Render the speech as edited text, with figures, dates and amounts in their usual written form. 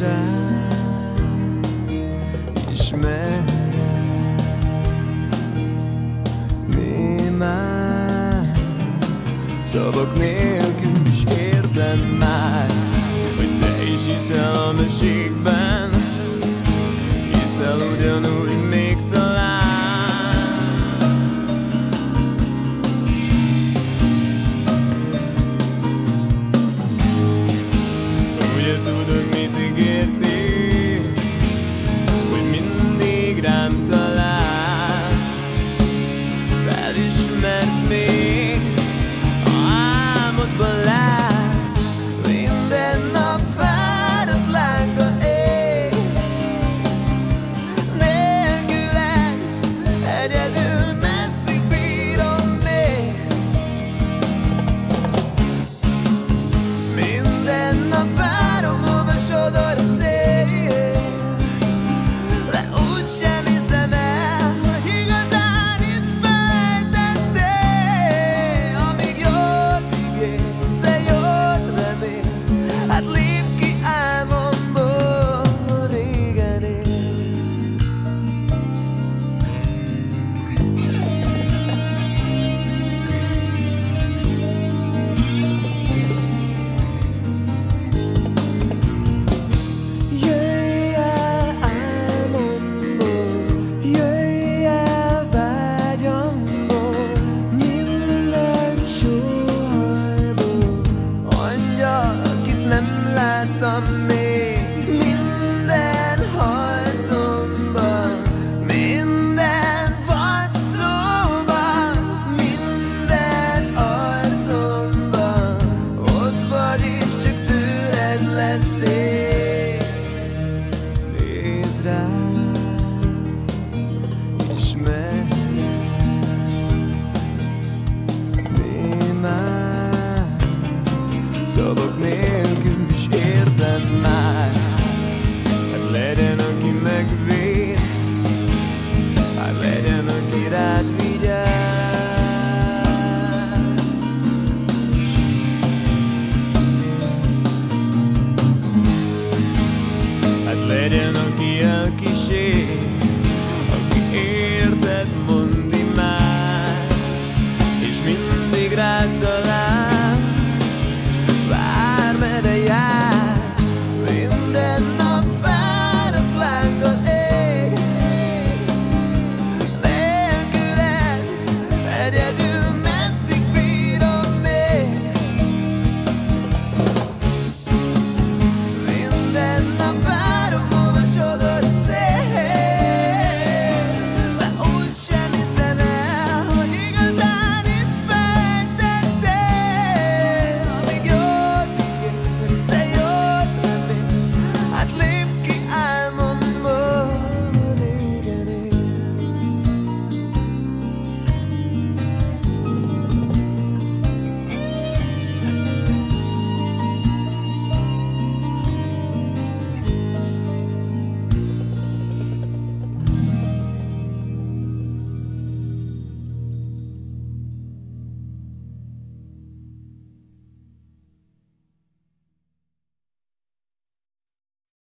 rám, ismerem, mi már szavak nélkül is értem már, hogy te is hiszel a mesékben, hiszel ugyanúgy még talán. Ugye tudod, mit ígértél, hogy mindig rám találsz, felismersz még, ha álmodban látsz. Minden nap fáradt lánga ég, nélküled egyedül meddig bírom még. Minden nap várom, hova sodor a szél, de úgysem hiszem el, hogy igazán itt felejtettél. Amíg jót ígérsz, de jót remélsz, hát lép ki álmomból, régen élsz. Jöjj el álmomból, jöjj el vágyamból, minden sóhajból, angyal, akit nem láttam még. Minden harcomban, minden vad szóban, minden arcomban, ott vagy és csak tőled lesz ég. Nézd rám, ismerem, mi már szavak nélkül is értem már. Hát legyen, aki megvéd, hát legyen, aki rád vigyáz. Hát legyen, aki elkísér,